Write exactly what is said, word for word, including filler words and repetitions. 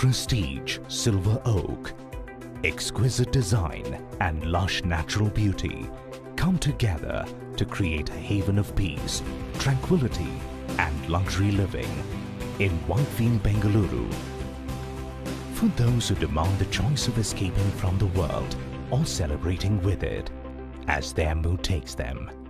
Prestige silver oak, exquisite design and lush natural beauty come together to create a haven of peace, tranquility and luxury living in Whitefield, Bangalore. For those who demand the choice of escaping from the world or celebrating with it as their mood takes them.